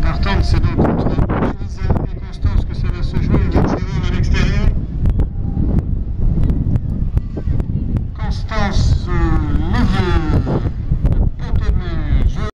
partante, c'est donc entre Elisa et Constance que ça va se jouer. Il y a le joueur à l'extérieur. Constance